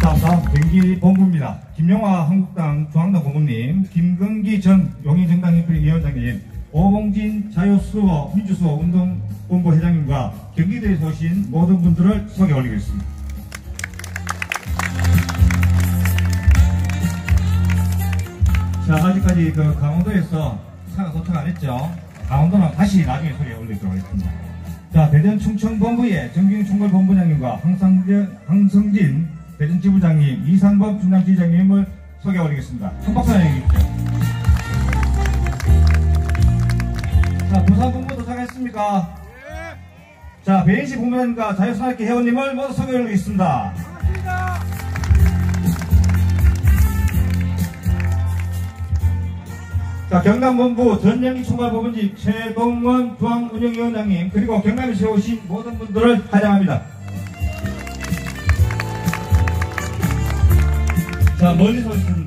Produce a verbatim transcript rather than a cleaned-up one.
다음, 다음 경기본부입니다. 김용화 한국당 중앙당 고문님, 김건기 전 용인정당협의위원장님, 오봉진 자유수호 민주수호 운동본부 회장님과 경기도에서 오신 모든 분들을 소개 올리겠습니다. 자, 아직까지 그 강원도에서 차가 도착 안 했죠? 강원도는 다시 나중에 소개 올리도록 하겠습니다. 자, 대전 충청본부의 정경총괄본부장님과 황성진, 황성진 대전지부장님, 이상범 충남지장님을 소개 올리겠습니다. 한 박수 해주십시오. 자, 부산본부 도착했습니까? 네. 자, 배인식 본부장님과 자유산업계 회원님을 모두 소개 올리겠습니다. 반갑습니다. 자, 경남본부 전영희 총괄본부장 최동원 중앙운영위원장님, 그리고 경남에서 오신 모든 분들을 환영합니다. 자, 멀리서 오셨습니다.